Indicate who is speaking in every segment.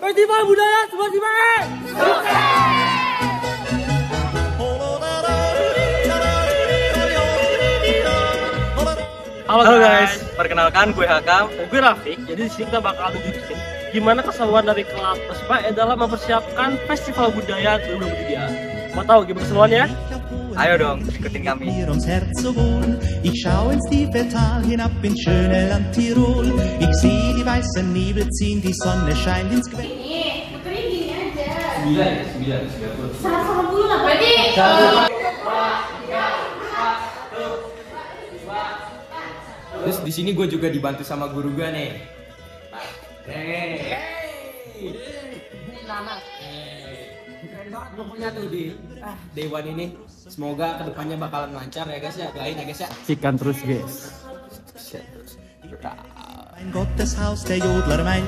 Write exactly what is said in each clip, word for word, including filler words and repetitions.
Speaker 1: Festival Budaya sebelas I P A E. Halo, Halo guys, perkenalkan gue Hakam, gue Rafiq. Jadi di sini kita bakal tunjukin gimana keseruan dari klub S P A E dalam mempersiapkan Festival Budaya dua ribu dua puluh tiga. Mau tahu gimana keseruannya? Ayo dong, ikutin kami. Ich schau ins tiefe Tal hinab ins schöne Land Tirol. Ich sehe die weißen Nebel ziehen, die Sonne scheint ins Quell. Ini, puterin gini aja. Sembilan, sembilan, sembilan. Sama-sama dulu lah, berarti. Terus di sini gue juga dibantu sama guru gue nih. Hey, Nana. Gue punya tuh di ah, Dewan ini. Semoga kedepannya bakalan lancar ya guys ya. Doain ya guys ya. Sikan terus guys. Mein Gotteshaus der Jodler mein.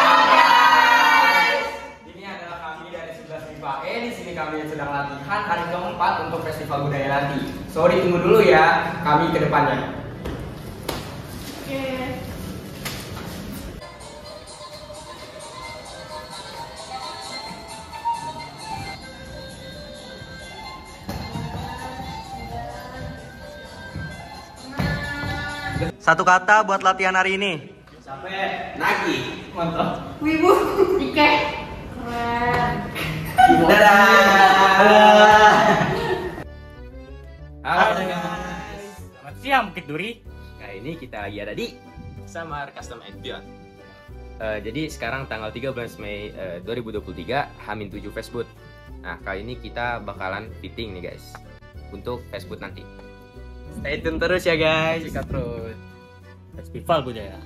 Speaker 1: Ini adalah kami dari sebelas I P A E. Di sini kami sedang latihan hari keempat untuk Festival Budaya nanti. Sorry tunggu dulu ya. Kami kedepannya. Satu kata buat latihan hari ini. Capek. Nagi. Mantap. Wibu. Ike. Keren. Dadah. Halo guys. Selamat siang Bukit Duri. Kali ini kita lagi ada di Samar Custom and Beyond. Uh, jadi sekarang tanggal tiga belas Mei uh, dua ribu dua puluh tiga, H tujuh Festboot. Nah kali ini kita bakalan fitting nih guys untuk Festboot nanti. Stay tune terus ya guys. Sikat terus. Festival Budaya.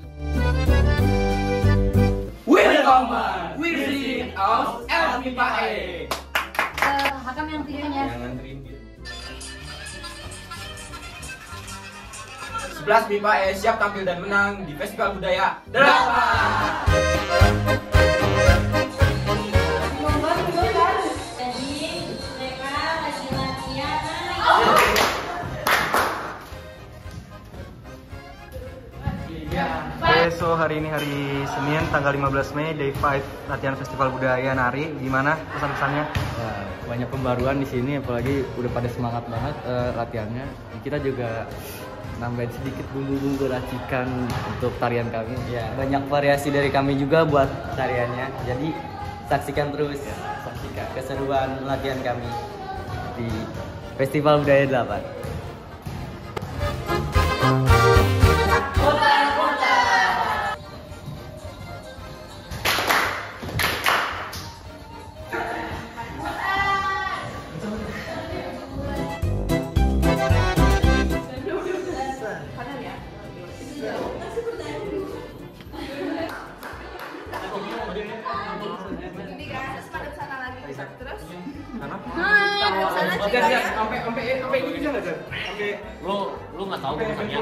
Speaker 1: Welcome, we're singing of S P A E.
Speaker 2: Uh, Hakam yang videonya.
Speaker 1: Yang nganterin gitu. sebelas I P A E siap tampil dan menang di Festival Budaya delapan.
Speaker 2: Jadi mereka lagi latihan.
Speaker 3: Oke, so hari ini hari Senin tanggal lima belas Mei, day lima latihan Festival Budaya Nari. Gimana pesan-pesannya?
Speaker 4: Wah, banyak pembaruan di sini, apalagi udah pada semangat banget uh, latihannya. Kita juga nambahin sedikit bumbu-bumbu racikan untuk tarian kami. Ya, banyak variasi dari kami juga buat tariannya. Jadi saksikan terus, ya, saksikan keseruan latihan kami di Festival Budaya delapan.
Speaker 1: Oke, sampai sampai sampai ini bisa nggak, Jar? Sampai lo lo nggak tahu pokoknya.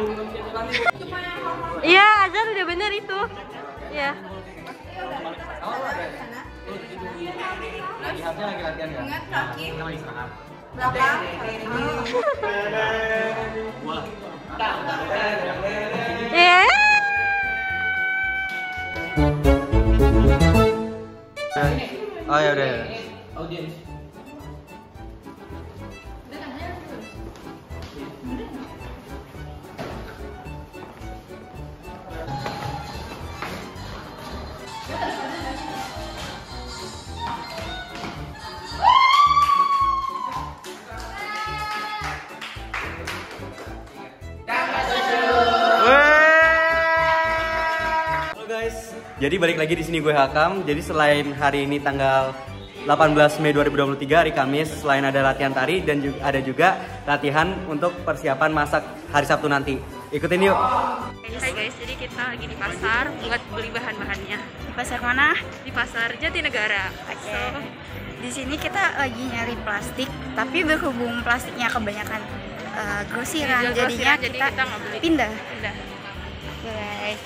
Speaker 2: Iya, Azhar udah bener itu. Iya.
Speaker 1: Lihatnya lagi latihan ya.
Speaker 2: Ingat kaki.
Speaker 1: Lagi istirahat.
Speaker 2: Belakang. Iya.
Speaker 3: Oh ya udah.
Speaker 1: Audiens.
Speaker 3: Jadi balik lagi di sini gue Hakam. Jadi selain hari ini tanggal delapan belas Mei dua ribu dua puluh tiga hari Kamis, selain ada latihan tari dan juga ada juga latihan untuk persiapan masak hari Sabtu nanti. Ikutin yuk.
Speaker 5: Hai guys, jadi kita lagi di pasar buat beli bahan-bahannya.
Speaker 2: Di pasar mana?
Speaker 5: Di pasar Jatinegara.
Speaker 2: Oke. So, di sini kita lagi nyari plastik, tapi berhubung plastiknya kebanyakan uh, grosiran,
Speaker 5: Grosiran,
Speaker 2: jadinya
Speaker 5: jadi
Speaker 2: kita,
Speaker 5: kita nggak beli.
Speaker 2: pindah.
Speaker 5: Pindah.
Speaker 2: Guys.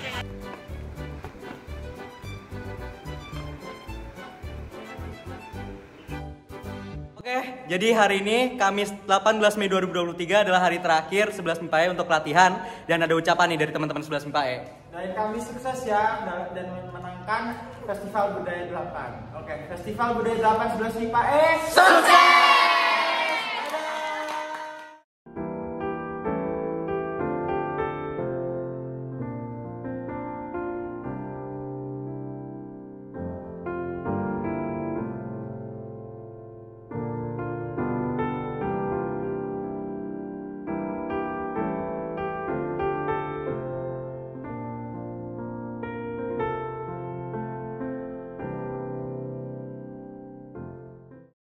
Speaker 3: Oke, jadi hari ini Kamis delapan belas Mei dua ribu dua puluh tiga adalah hari terakhir sebelas M I P A E untuk latihan dan ada ucapan nih dari teman-teman sebelas M I P A E.
Speaker 6: Doain kami sukses ya dan menang melaksanakan Festival Budaya delapan. Oke, Festival Budaya delapan sebelas I P A E sukses!